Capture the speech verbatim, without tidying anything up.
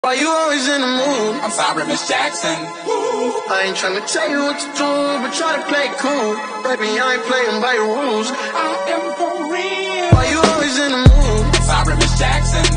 Why you always in the mood? I'm sorry, Miss Jackson. I ain't tryna tell you what to do, but try to play it cool. Baby, I ain't playing by your rules. I am for real. Why you always in the mood? I'm sorry, Miss Jackson.